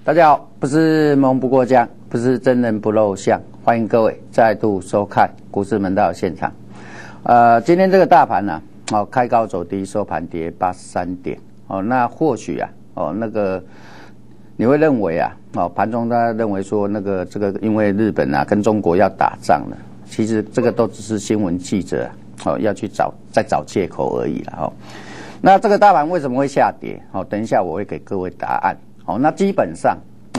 大家好，不是蒙不过江，不是真人不露相，欢迎各位再度收看股市门道现场。今天这个大盘呢，开高走低，收盘跌83点。那或许那个你会认为盘中大家认为说这个因为日本跟中国要打仗了，其实这个都只是新闻记者要去再找借口而已了。那这个大盘为什么会下跌？等一下我会给各位答案。那基本上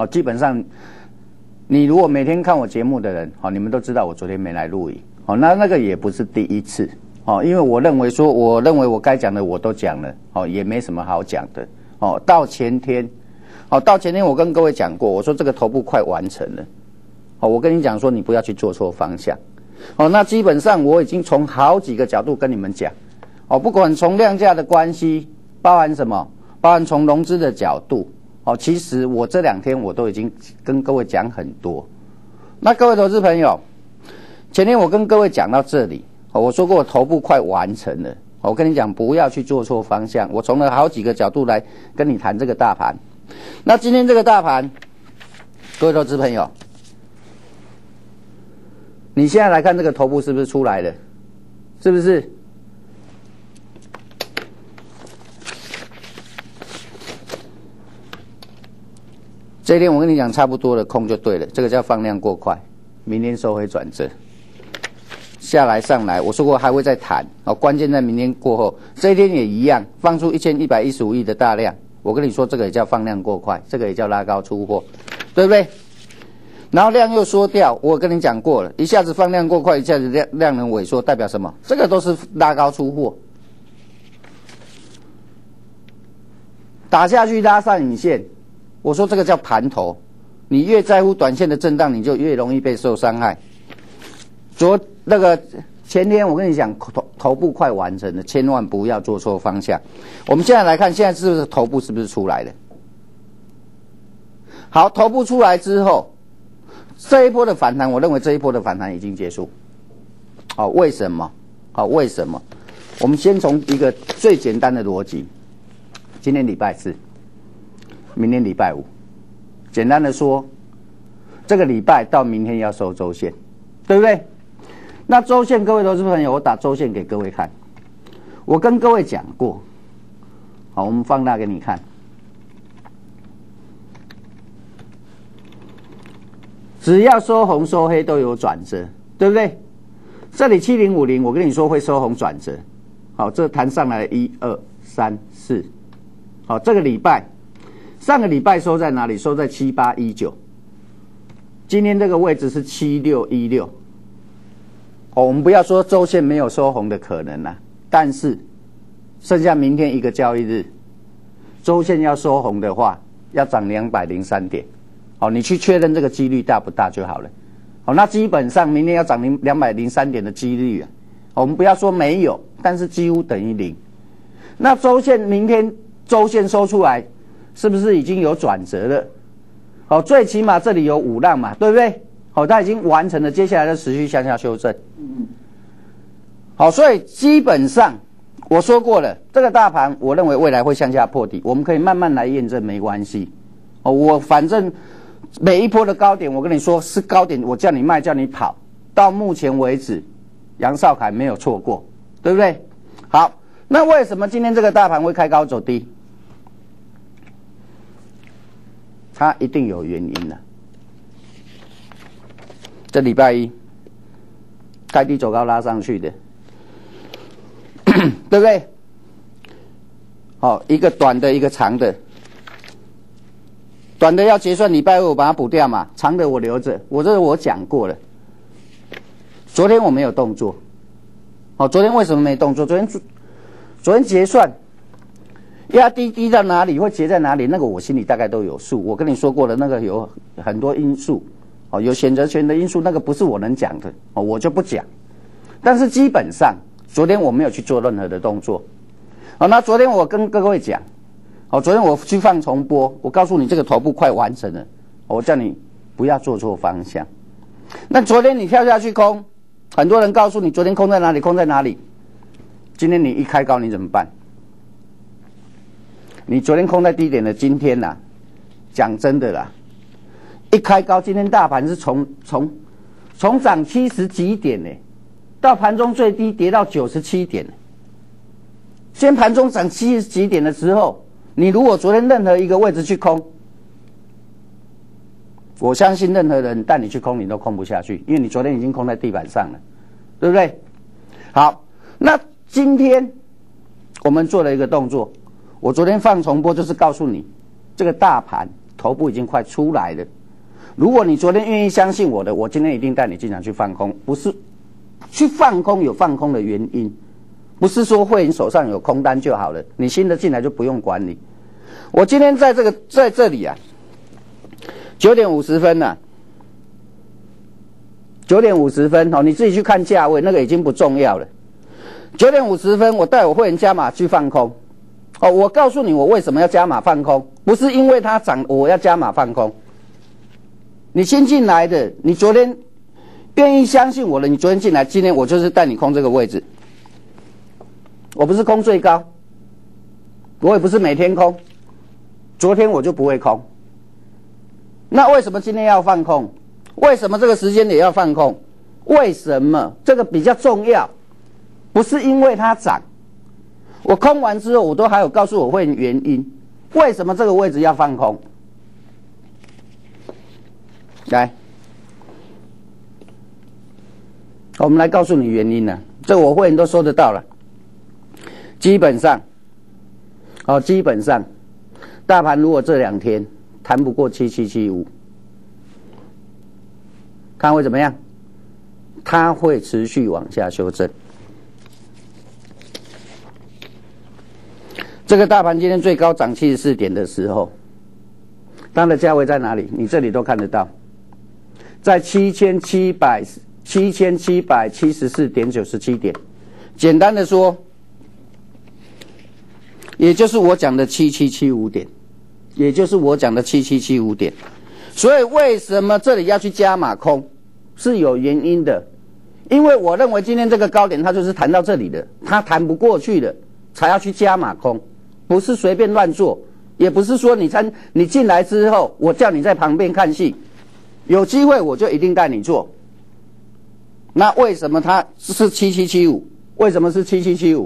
你如果每天看我节目的人，你们都知道我昨天没来录影。那个也不是第一次。因为我认为我该讲的我都讲了，也没什么好讲的。到前天我跟各位讲过，我说这个头部快完成了。我跟你讲说你不要去做错方向。那基本上我已经从好几个角度跟你们讲。不管从量价的关系，包含什么，包含从融资的角度。其实我这2天我都已经跟各位讲很多。那各位投资朋友，前天我跟各位讲到这里，我说过我头部快完成了。我跟你讲不要去做错方向，我从了好几个角度来跟你谈这个大盘。那今天这个大盘，各位投资朋友，你现在来看这个头部是不是出来了？是不是？这一天我跟你讲差不多了，空就对了，这个叫放量过快，明天收回转折，下来上来，我说过还会再弹，关键在明天过后，这一天也一样，放出1115亿的大量，我跟你说这个也叫放量过快，这个也叫拉高出货，对不对？然后量又缩掉，我跟你讲过了，一下子放量过快，一下子量能萎缩，代表什么？这个都是拉高出货，打下去拉上影线。我说这个叫盘头，你越在乎短线的震荡，你就越容易被受伤害。前天我跟你讲，头部快完成了，千万不要做错方向。我们现在来看，现在是不是头部是不是出来了？好，头部出来之后，这一波的反弹，我认为这一波的反弹已经结束。为什么？为什么？我们先从一个最简单的逻辑，今天礼拜四。明天礼拜五，简单的说，这个礼拜到明天要收周线，对不对？那周线，各位投资朋友，我打周线给各位看。我跟各位讲过，好，我们放大给你看。只要收红收黑都有转折，对不对？这里7050，我跟你说会收红转折。好，这弹上来1、2、3、4。好，这个礼拜。上个礼拜收在哪里？收在7819，今天这个位置是7616。我们不要说周线没有收红的可能但是剩下明天一个交易日，周线要收红的话，要涨203点。你去确认这个几率大不大就好了。那基本上明天要涨203点的几率我们不要说没有，但是几乎等于0。那周线明天周线收出来。是不是已经有转折了？最起码这里有5浪嘛，对不对？它已经完成了，接下来就持续向下修正。所以基本上我说过了，这个大盘我认为未来会向下破底，我们可以慢慢来验证，没关系。我反正每一波的高点，我跟你说是高点，我叫你卖，叫你跑。到目前为止，杨少凯没有错过，对不对？好，那为什么今天这个大盘会开高走低？它一定有原因的。这礼拜一开低走高拉上去的，对不对？一个短的，一个长的。短的要结算礼拜二，我把它补掉嘛。长的我留着，我讲过了。昨天我没有动作。昨天为什么没动作？昨天结算。压低到哪里会结在哪里，那个我心里大概都有数。我跟你说过了，那个有很多因素，有选择权的因素，那个不是我能讲的，我就不讲。但是基本上，昨天我没有去做任何的动作。那昨天我跟各位讲，昨天我去放重播，我告诉你这个头部快完成了，我叫你不要做错方向。那昨天你跳下去空，很多人告诉你昨天空在哪里，空在哪里。今天你一开高你怎么办？你昨天空在低点的，今天讲真的啦， 一开高，今天大盘是从涨70几点呢，到盘中最低跌到97点。先盘中涨70几点的时候，你如果昨天任何一个位置去空，我相信任何人带你去空，你都空不下去，因为你昨天已经空在地板上了，对不对？好，那今天我们做了一个动作，我昨天放重播就是告诉你，这个大盘头部已经快出来了。如果你昨天愿意相信我的，我今天一定带你进场去放空，不是去放空有放空的原因，不是说会员手上有空单就好了，你新的进来就不用管理。我今天在这里啊，9点50分啊，9点50分哦，你自己去看价位，那个已经不重要了。9点50分，我带我会员加码去放空。哦，我告诉你，我为什么要加码放空，不是因为它涨我要加码放空。你新进来的，你昨天愿意相信我的，你昨天进来，今天我就是带你空这个位置。我不是空最高，我也不是每天空，昨天我就不会空。那为什么今天要放空？为什么这个时间点要放空？为什么这个比较重要？不是因为它涨，我空完之后，我都还有告诉我会原因，为什么这个位置要放空？来，我们来告诉你原因呢。这个我会员都说得到了。基本上，大盘如果这2天谈不过7775，看会怎么样？它会持续往下修正。这个大盘今天最高涨74点的时候，它的价位在哪里？你这里都看得到，在7774.97点。简单的说，也就是我讲的7775点，也就是我讲的7775点。所以为什么这里要去加码空，是有原因的。因为我认为今天这个高点它就是弹到这里的，它弹不过去的，才要去加码空，不是随便乱做，也不是说你进来之后，我叫你在旁边看戏，有机会我就一定带你做。那为什么它是7775？为什么是7775？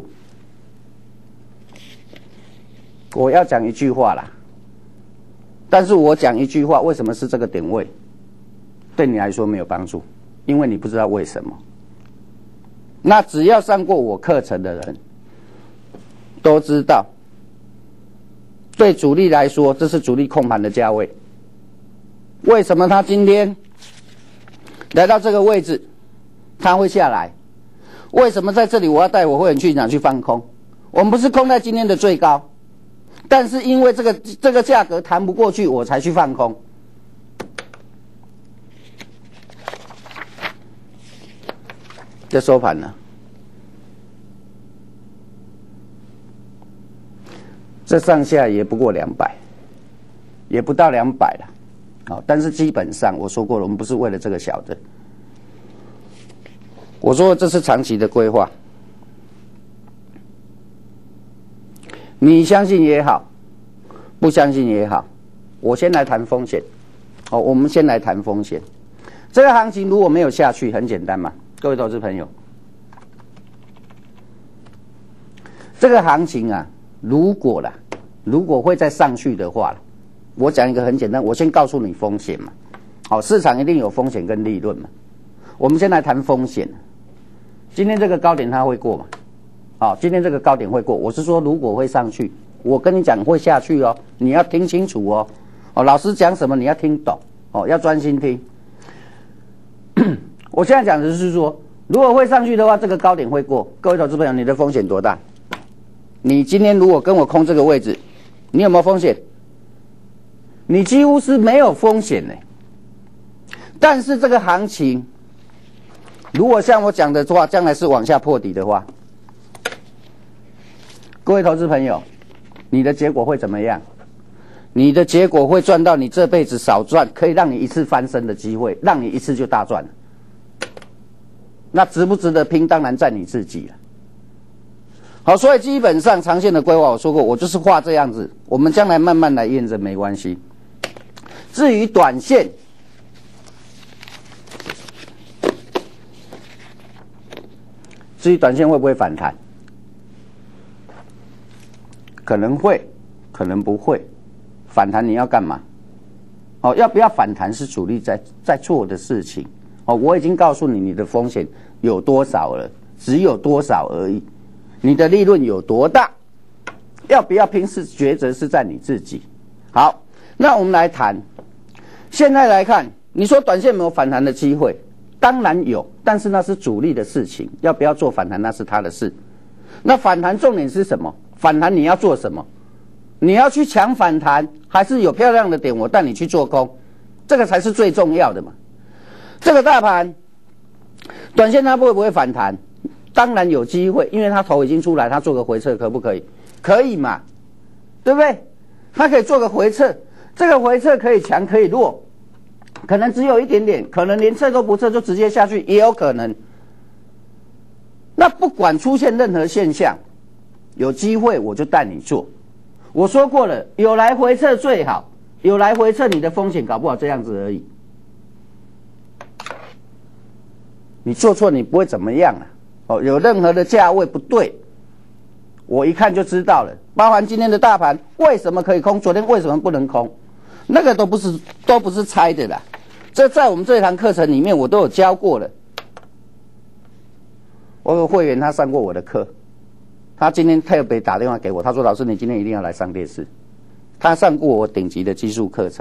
我要讲一句话啦，但是我讲一句话，为什么是这个点位？对你来说没有帮助，因为你不知道为什么。那只要上过我课程的人都知道，对主力来说，这是主力控盘的价位。为什么他今天来到这个位置，他会下来？为什么在这里我要带我会员去哪去放空？我们不是空在今天的最高，但是因为这个价格谈不过去，我才去放空。这收盘了，这上下也不过200，也不到200了。好，但是基本上我说过了，我们不是为了这个小的。我说这是长期的规划，你相信也好，不相信也好，我先来谈风险。哦，我们先来谈风险。这个行情如果没有下去，很简单嘛，各位投资朋友，这个行情啊，如果会再上去的话，我讲一个很简单，我先告诉你风险嘛。好，市场一定有风险跟利润嘛。我们先来谈风险。今天这个高点它会过嘛？好，今天这个高点会过。我是说，如果会上去，我跟你讲会下去哦，你要听清楚哦。哦，老师讲什么你要听懂哦，要专心听。我现在讲的是说，如果会上去的话，这个高点会过。各位投资朋友，你的风险多大？你今天如果跟我空这个位置，你有没有风险？你几乎是没有风险的。但是这个行情，如果像我讲的话，将来是往下破底的话，各位投资朋友，你的结果会怎么样？你的结果会赚到你这辈子少赚，可以让你一次翻身的机会，让你一次就大赚了。那值不值得拼？当然在你自己了。好，所以基本上长线的规划，我说过，我就是画这样子，我们将来慢慢来验证，没关系。至于短线， 至于短线会不会反弹，可能会，可能不会。反弹你要干嘛？哦，要不要反弹是主力在做的事情。哦，我已经告诉你，你的风险有多少了，只有多少而已。你的利润有多大？要不要拼是抉择是在你自己。好，那我们来谈。现在来看，你说短线有没有反弹的机会？当然有，但是那是主力的事情，要不要做反弹那是他的事。那反弹重点是什么？反弹你要做什么？你要去抢反弹，还是有漂亮的点我带你去做空？这个才是最重要的嘛。这个大盘短线它会不会反弹？当然有机会，因为它头已经出来，它做个回撤可不可以？可以嘛，对不对？它可以做个回撤，这个回撤可以强可以弱，可能只有一点点，可能连测都不测就直接下去，也有可能。那不管出现任何现象，有机会我就带你做。我说过了，有来回撤最好，有来回撤你的风险搞不好这样子而已。你做错你不会怎么样啊。哦，有任何的价位不对，我一看就知道了。包含今天的大盘为什么可以空，昨天为什么不能空，那个都不是猜的啦。这在我们这堂课程里面我都有教过了。我有会员他上过我的课，他今天特别打电话给我，他说：“老师，你今天一定要来上电视。”他上过我顶级的技术课程，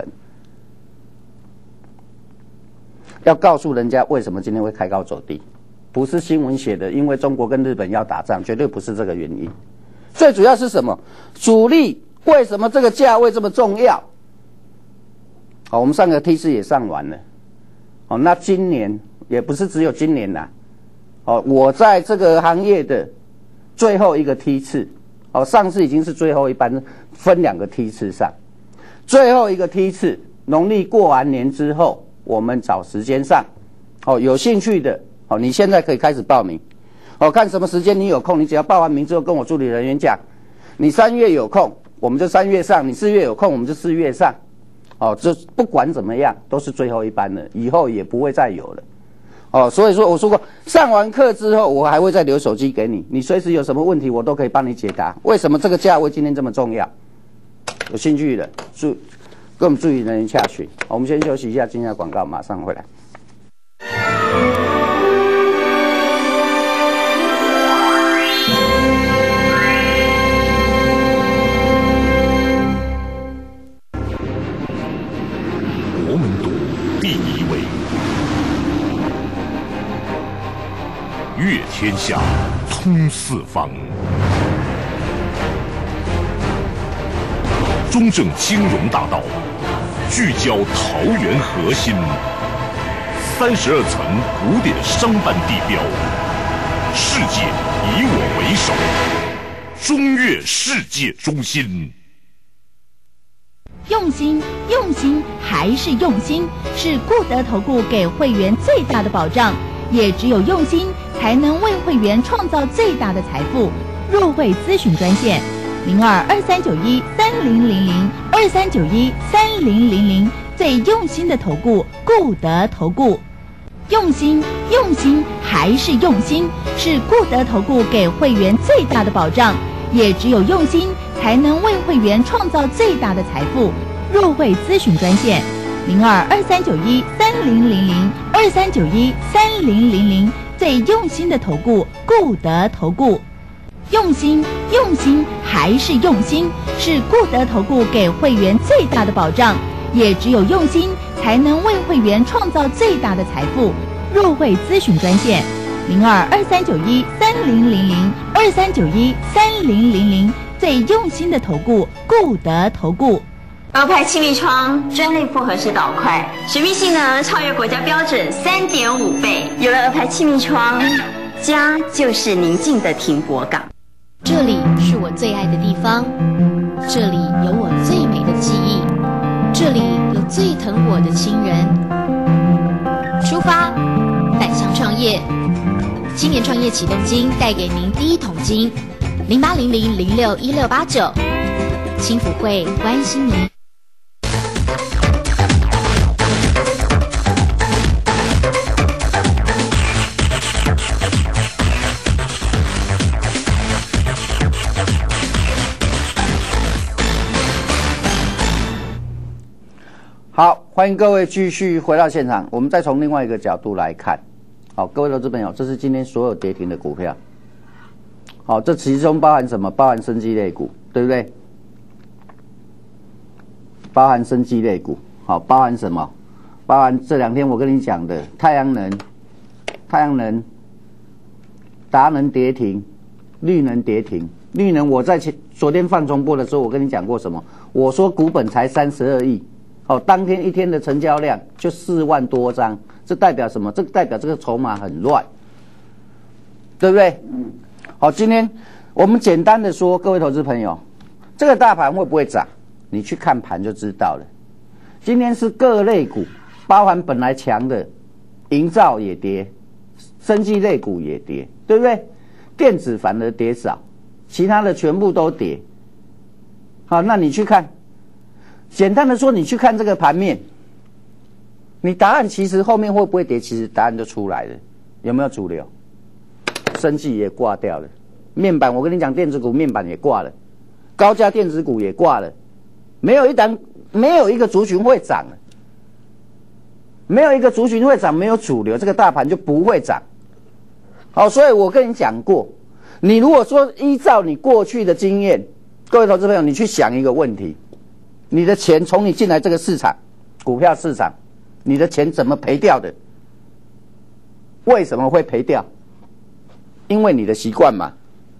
要告诉人家为什么今天会开高走低。不是新闻写的，因为中国跟日本要打仗，绝对不是这个原因。最主要是什么？主力为什么这个价位这么重要？好，我们上个梯次也上完了。哦，那今年也不是只有今年啦。哦，我在这个行业的最后一个梯次，哦，上次已经是最后一班，分2个梯次上。最后一个梯次，农历过完年之后，我们找时间上。哦，有兴趣的。哦，你现在可以开始报名。哦，看什么时间你有空，你只要报完名之后跟我助理人员讲，你3月有空，我们就3月上；你4月有空，我们就4月上。哦，这不管怎么样都是最后一班了，以后也不会再有了。哦，所以说我说过，上完课之后我还会再留手机给你，你随时有什么问题我都可以帮你解答。为什么这个价位今天这么重要？有兴趣的跟我们助理人员洽询。我们先休息一下，进下广告，马上回来。 国门渡第1位，阅天下，通四方。中正金融大道，聚焦桃园核心，32层古典商办地标，世界以我为首，中越世界中心。 用心，用心还是用心，是固德投顾给会员最大的保障。也只有用心，才能为会员创造最大的财富。入会咨询专线：02-2391-3000，2391-3000，最用心的投顾，固德投顾。用心，用心还是用心，是固德投顾给会员最大的保障。也只有用心，才能为会员创造最大的财富。入会咨询专线：02-2391-3000，2391-3000，最用心的投顾，固德投顾。用心，用心还是用心，是固德投顾给会员最大的保障。也只有用心，才能为会员创造最大的财富。入会咨询专线：02-2391-3000，2391-3000，最用心的投顾，固德投顾。 欧派气密窗专利复合式导块，水密性能超越国家标准3.5倍。有了欧派气密窗，家就是宁静的停泊港。 这里是我最爱的地方，这里有我最美的记忆，这里有最疼我的亲人。出发，返乡创业，青年创业启动金带给您第一桶金，0800061689，青辅会关心您。 好，欢迎各位继续回到现场，我们再从另外一个角度来看。好，各位投资朋友，这是今天所有跌停的股票。好，这其中包含什么？包含生技类股，对不对？包含生技类股。好，包含什么？包含这2天我跟你讲的太阳能、达能跌停，绿能跌停。绿能我在昨天放重播的时候，我跟你讲过什么？我说股本才32亿。哦，当天一天的成交量就4万多张，这代表什么？这代表这个筹码很乱，对不对？好，今天我们简单的说，各位投资朋友，这个大盘会不会涨？你去看盘就知道了。今天是各类股，包含本来强的营造也跌，生技类股也跌，对不对？电子反而跌少，其他的全部都跌。好，那你去看。简单的说，你去看这个盘面，你答案其实后面会不会跌？其实答案就出来了，有没有主流？生技也挂掉了，面板我跟你讲，电子股面板也挂了，高价电子股也挂了，没有一个族群会涨，没有一个族群会涨，没有主流，这个大盘就不会涨。好，所以我跟你讲过，你如果说依照你过去的经验，各位投资朋友，你去想一个问题。你的钱从你进来这个市场，股票市场，你的钱怎么赔掉的？为什么会赔掉？因为你的习惯嘛，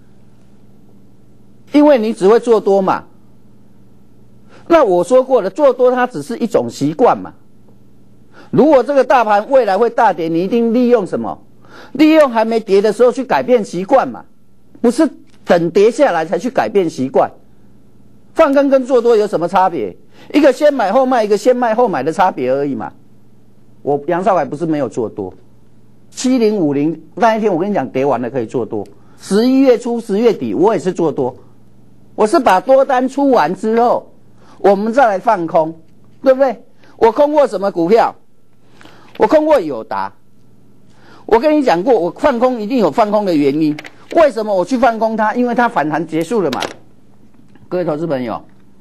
因为你只会做多嘛。那我说过了，做多它只是一种习惯嘛。如果这个大盘未来会大跌，你一定利用什么？利用还没跌的时候去改变习惯嘛，不是等跌下来才去改变习惯。放空跟做多有什么差别？一个先买后卖，一个先卖后买的差别而已嘛。我杨少凯不是没有做多，7050那一天我跟你讲跌完了可以做多，11月初10月底我也是做多，我是把多单出完之后，我们再来放空，对不对？我空过什么股票？我空过友达。我跟你讲过，我放空一定有放空的原因。为什么我去放空它？因为它反弹结束了嘛。各位投资朋友，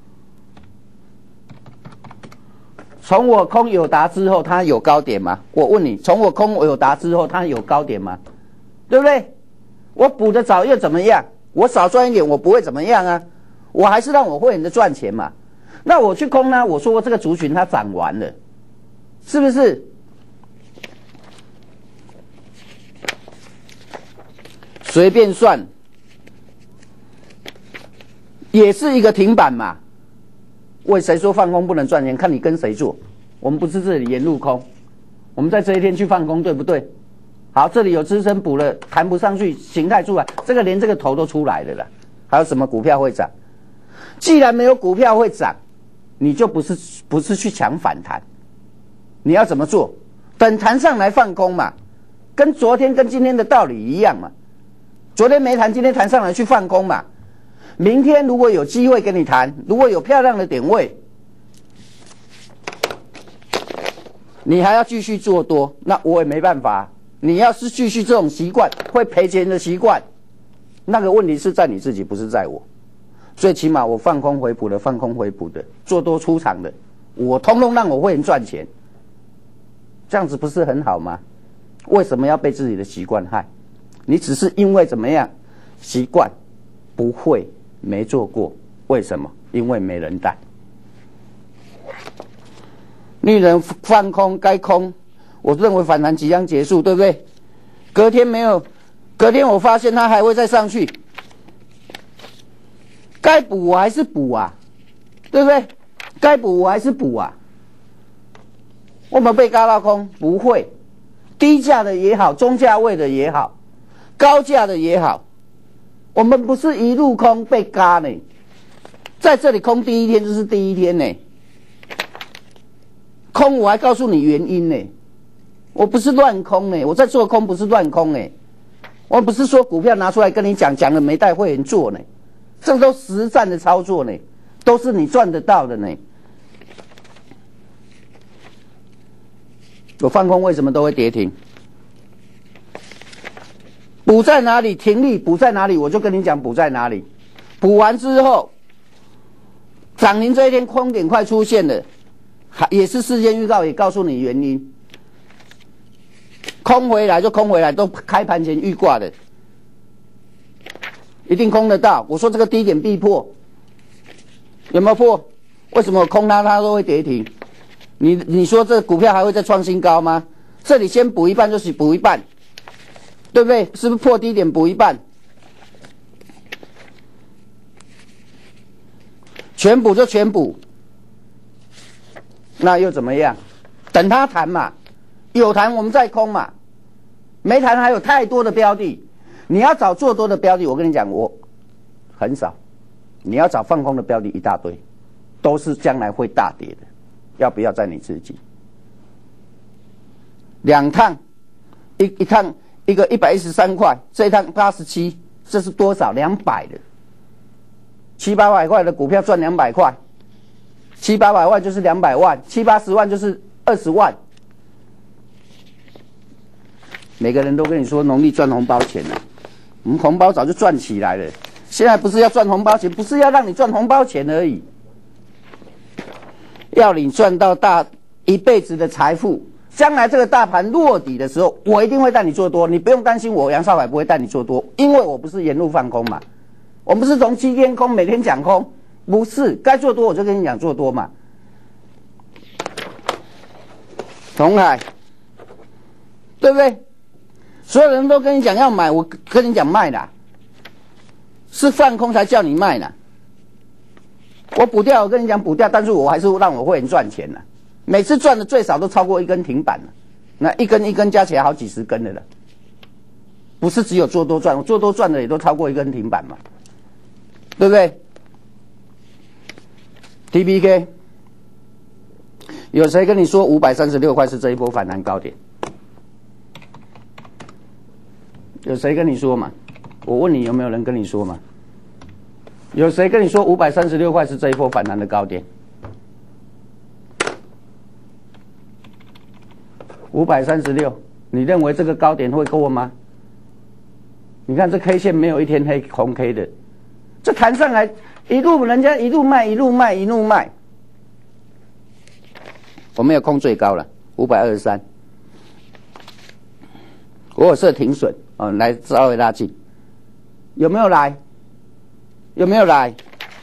从我空友达之后，它有高点吗？我问你，从我空友达之后，它有高点吗？对不对？我补的早又怎么样？我少赚一点，我不会怎么样啊，我还是让我会员的赚钱嘛。那我去空呢？我说过这个族群它涨完了，是不是？随便算。也是一个停板嘛，为谁说放空不能赚钱？看你跟谁做。我们不是这里沿路空，我们在这一天去放空，对不对？好，这里有支撑补了，弹不上去，形态出来，这个连这个头都出来了啦。还有什么股票会涨？既然没有股票会涨，你就不是去抢反弹，你要怎么做？等弹上来放空嘛，跟昨天跟今天的道理一样嘛。昨天没弹，今天弹上来去放空嘛。明天如果有机会跟你谈，如果有漂亮的点位，你还要继续做多，那我也没办法。你要是继续这种习惯，会赔钱的习惯，那个问题是在你自己，不是在我。最起码我放空回补的，做多出场的，我通通让我会员赚钱，这样子不是很好吗？为什么要被自己的习惯害？你只是因为怎么样习惯，不会。没做过，为什么？因为没人带。绿人放空该空，我认为反弹即将结束，对不对？隔天没有，隔天我发现它还会再上去，该补我还是补啊，对不对？该补我还是补啊。我们被嘎到空不会，低价的也好，中价位的也好，高价的也好。我们不是一路空被嘎呢，在这里空第一天就是第一天呢，空我还告诉你原因呢，我不是乱空呢，我在做空不是乱空呢，我不是说股票拿出来跟你讲了没带会员做呢，这都实战的操作呢，都是你赚得到的呢。我放空为什么都会跌停？补在哪里？停利补在哪里？我就跟你讲补在哪里。补完之后，涨停这一天空点快出现了， 也是事先预告，也告诉你原因。空回来就空回来，都开盘前预挂的，一定空得到。我说这个低点必破，有没有破？为什么空它都会跌停？你说这股票还会再创新高吗？这里先补一半就是补一半，对不对？是不是破低点补一半？全补就全补，那又怎么样？等它弹嘛，有弹我们再空嘛，没弹还有太多的标的，你要找做多的标的，我跟你讲，我很少，你要找放空的标的一大堆，都是将来会大跌的，要不要在你自己？两趟，一趟一个113块，这一趟87，这是多少？200的。700-800块的股票赚200块，700-800万就是200万，70-80万就是20万。每个人都跟你说农历赚红包钱了，我们红包早就赚起来了。现在不是要赚红包钱，不是要让你赚红包钱而已，要你赚到一辈子的财富。将来这个大盘落底的时候，我一定会带你做多，你不用担心我杨少凯不会带你做多，因为我不是沿路放空嘛。我们不是从7天空每天讲空，不是该做多我就跟你讲做多嘛。鸿海，对不对？所有人都跟你讲要买，我跟你讲卖啦，是放空才叫你卖啦。我补掉，我跟你讲补掉，但是我还是让我会员赚钱啦。每次赚的最少都超过1根停板了，那一根一根加起来好几十根的了，不是只有做多赚，我做多赚的也都超过1根停板嘛。对不对 ？TPK 有谁跟你说536块是这一波反弹高点？有谁跟你说嘛？我问你有没有人跟你说嘛？有谁跟你说536块是这一波反弹的高点？536，你认为这个高点会过吗？你看这 K 线没有一天红 K 的。这弹上来，人家一路卖，一路卖，一路卖。我没有空最高了，523。我有设停损哦，来稍微拉近，有没有来？有没有来？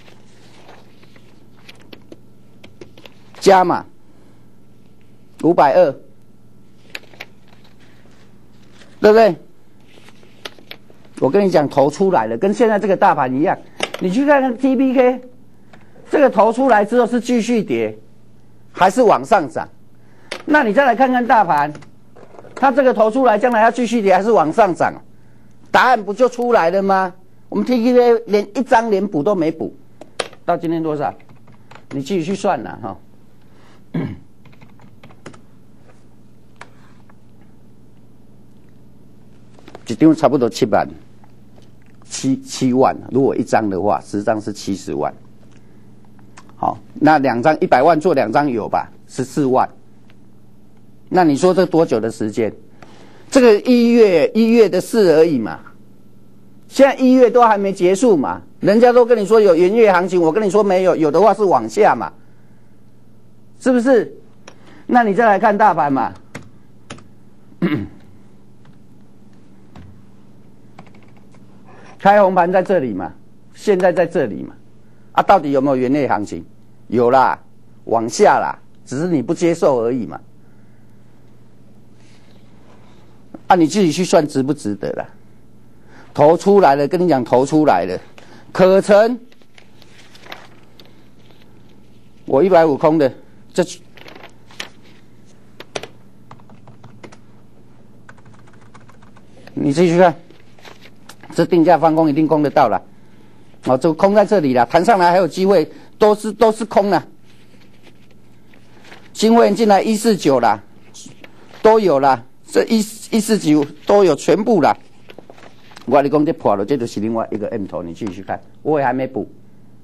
加码520，对不对？我跟你讲，头出来了，跟现在这个大盘一样。你去看看 TPK， 这个头出来之后是继续跌，还是往上涨？那你再来看看大盘，它这个头出来，将来要继续跌还是往上涨？答案不就出来了吗？我们 TPK 连一张连补都没补，到今天多少？你自己去算了哈。一张差不多7万。7万，如果一张的话，10张是70万。好，那2张100万做2张有吧？14万。那你说这多久的时间？这个1月的事而已嘛。现在1月都还没结束嘛，人家都跟你说有元月行情，我跟你说没有，有的话是往下嘛，是不是？那你再来看大盘嘛。开红盘在这里嘛，现在在这里嘛，啊，到底有没有元月行情？有啦，往下啦，只是你不接受而已嘛。啊，你自己去算值不值得啦？头出来了，跟你讲头出来了，可成。我150空的，这你自己去看。这定价放空一定空得到了，哦，这空在这里了，弹上来还有机会，都是空了。新会员进来149啦，都有啦，这149都有全部啦。我跟你讲这破了，这就是另外一个 M 头，你继续看，我也还没补。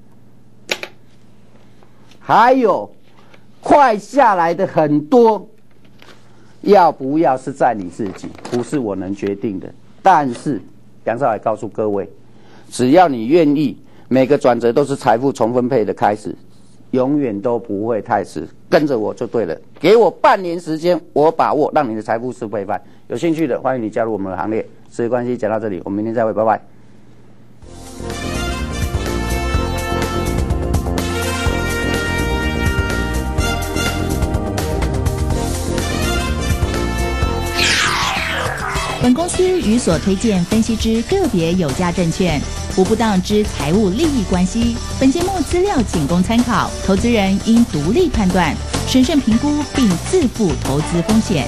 还有快下来的很多，要不要是在你自己，不是我能决定的，但是。杨少凯告诉各位，只要你愿意，每个转折都是财富重分配的开始。 永远都不会太迟，跟着我就对了。给我半年时间，我把握让你的财富事倍翻。有兴趣的，欢迎你加入我们的行列。时间关系，讲到这里，我们明天再会，拜拜。 本公司与所推荐分析之个别有价证券无不当之财务利益关系。本节目资料仅供参考，投资人应独立判断、审慎评估并自负投资风险。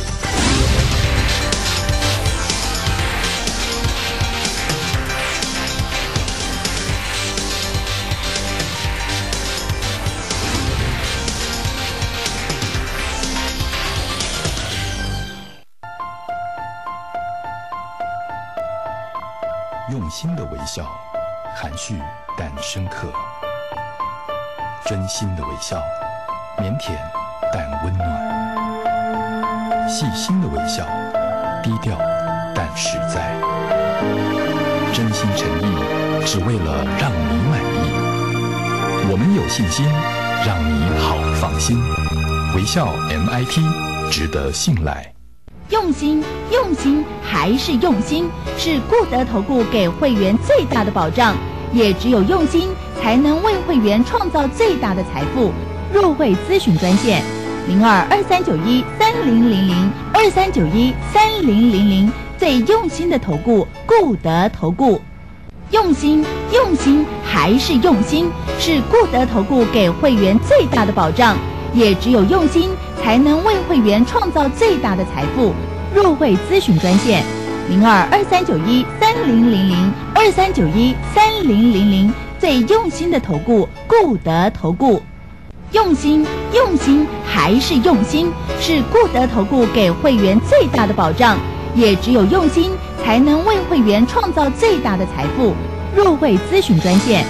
用心的微笑，含蓄但深刻；真心的微笑，腼腆但温暖；细心的微笑，低调但实在。真心诚意，只为了让你满意。我们有信心，让你好放心。微笑 MIT 值得信赖。 用心，用心还是用心，是固德投顾给会员最大的保障。也只有用心，才能为会员创造最大的财富。入会咨询专线02-2391-3000，2391-3000，最用心的投顾，固德投顾。用心，用心还是用心，是固德投顾给会员最大的保障。也只有用心，才能为会员创造最大的财富。入会咨询专线02-2391-3000，2391-3000，最用心的投顾，固德投顾。用心，用心还是用心，是固德投顾给会员最大的保障。也只有用心，才能为会员创造最大的财富。入会咨询专线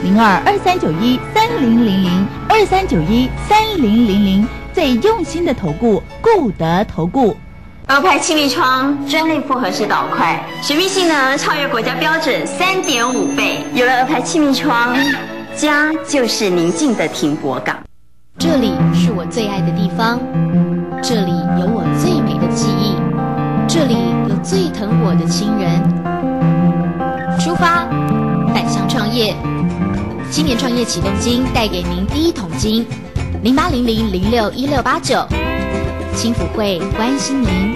02-2391-3000，2391-3000，最用心的投顾，固德投顾。 鹅牌气密窗专利复合式导块，水密性能超越国家标准3.5倍。有了鹅牌气密窗，家就是宁静的停泊港。 这里是我最爱的地方，这里有我最美的记忆，这里有最疼我的亲人。出发，返乡创业，青年创业启动金带给您第一桶金，0800061689，青辅会关心您。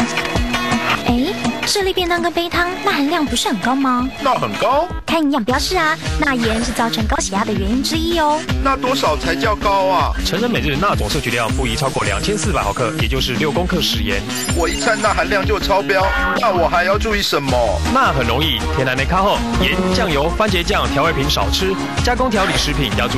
士力便当跟杯汤钠含量不是很高吗？ 钠很高？ 看营养标示啊，钠盐是造成高血压的原因之一哦。 那多少才叫高啊？ 成人每日钠总摄取量负宜超过2400毫克，也就是6公克食盐。 我一餐钠含量就超标，那我还要注意什么？ 钠很容易，天然的咖后盐、酱油、番茄酱、调味品少吃，加工调理食品要注意。